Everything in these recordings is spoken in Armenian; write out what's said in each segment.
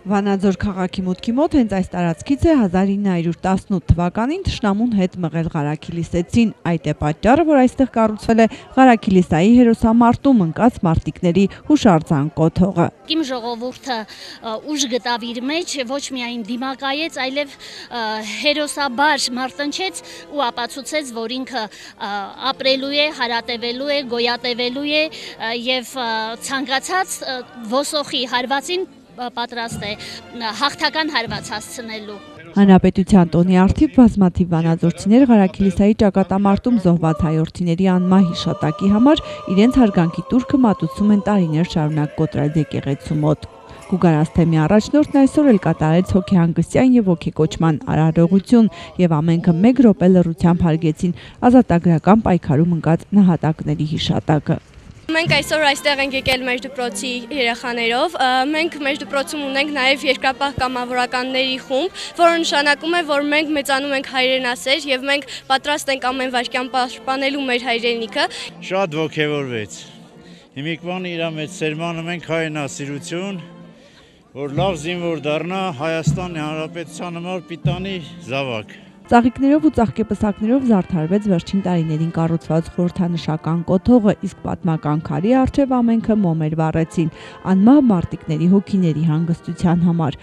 Վանաձոր քաղաքի մուտքի մոտ հենց այս տարածքից է 1918 թվականին թշնամուն հետ մղել Ղարաքիլիսեցին։ Այդ է պատճառը, որ այստեղ կառուցվել է Ղարաքիլիսայի հերոսամարտում ընկած մարտիկների հուշարձան կոթողը։ Իմ ժողովուրդը ուժ գտավ իր մեջ, ոչ միայն դիմակայեց, այլև հերոսաբար մարտնչեց ու ապացուցեց, որ ինքը ապրելու է, հարատևելու է, գոյատևելու է եւ ցանկացած ոսոխի հարվածին պատրաստ է հաղթական հարված հասցնելու։ Հանրապետության տոնի առթիվ բազմաթիվ վանաձորցիներ Ղարաքիլիսայի ճակատամարտում զոհված հայրենիների անմահ հիշատակի համար իրենց հարգանքի տուրքը մատուցում են տարիներ շարունակ կոտրած եկեղեցու մոտ։ Գուգար Ասթեմի առաջնորդն այսօր էլ կատարեց հոգեհանգստյան եւ ոգեկոչման արարողություն եւ ամենքը 1 րոպե լռությամբ հարգեցին ազատագրական պայքարում ընկած նահատակների հիշատակը։ Մենք այսօր այստեղ ենք եկել մեր դպրոցի երեխաներով։ Մենք մեր դպրոցում ունենք նաև երկրապահ կամավորականների խումբ, որը նշանակում է, որ մենք մեծանում ենք հայրենասեր եւ մենք պատրաստ ենք ամեն վայրկյան պաշտպանելու մեր հայրենիքը։ Շատ ոգևորվեց։ Հիմիկվան իր մեծ սերմանը մենք հայրենասիրություն, որ լավ զինվոր դառնա Հայաստանի Հանրապետության համար պիտանի զավակ։ Ծաղիկներով ու ծաղկեպսակներով զարդարվեց վերջին տարիներին կառուցված խորհրդանշական կոթողը, իսկ պատմական քարի առջև ամենքը մոմեր վառեցին անմահ մարտիկների հոգիների հանգստության համար։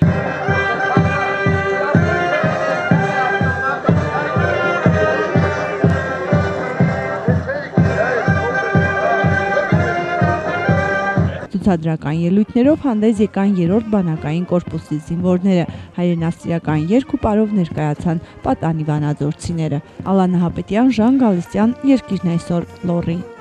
Ցուցադրական ելույթներով հանդես եկան 3-րդ բանակային կորպուսի զինվորները, հայրենասիրական երգ ու պարով ներկայացան պատանի վանաձորցիները։ Ալա Նահապետյան, Ժան Գալստյան, Երկիրն այսօր, Լոռի։